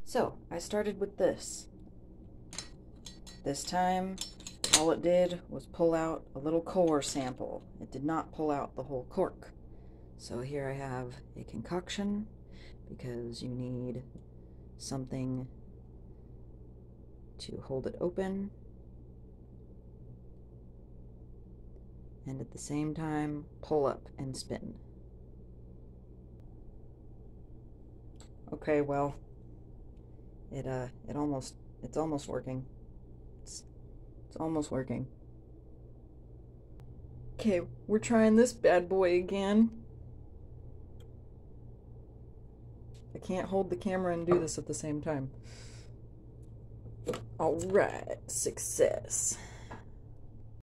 So I started with this. This time, all it did was pull out a little core sample. It did not pull out the whole cork. So here I have a concoction, because you need something to hold it open and at the same time pull up and spin. Okay, well, it's almost working. It's almost working. Okay, we're trying this bad boy again. I can't hold the camera and do this at the same time. All right, success.